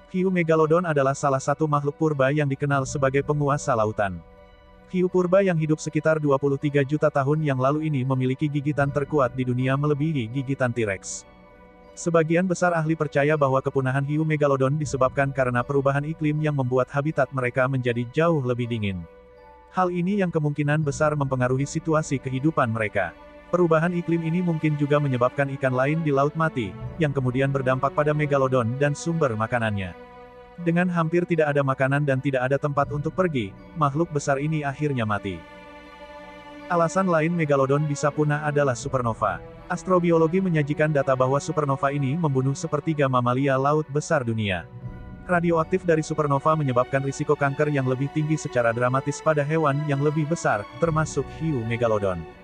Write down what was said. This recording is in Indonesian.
Hiu megalodon adalah salah satu makhluk purba yang dikenal sebagai penguasa lautan. Hiu purba yang hidup sekitar 23 juta tahun yang lalu ini memiliki gigitan terkuat di dunia melebihi gigitan T-Rex. Sebagian besar ahli percaya bahwa kepunahan hiu megalodon disebabkan karena perubahan iklim yang membuat habitat mereka menjadi jauh lebih dingin. Hal ini yang kemungkinan besar mempengaruhi situasi kehidupan mereka. Perubahan iklim ini mungkin juga menyebabkan ikan lain di laut mati, yang kemudian berdampak pada megalodon dan sumber makanannya. Dengan hampir tidak ada makanan dan tidak ada tempat untuk pergi, makhluk besar ini akhirnya mati. Alasan lain megalodon bisa punah adalah supernova. Astrobiologi menyajikan data bahwa supernova ini membunuh sepertiga mamalia laut besar dunia. Radioaktif dari supernova menyebabkan risiko kanker yang lebih tinggi secara dramatis pada hewan yang lebih besar, termasuk hiu megalodon.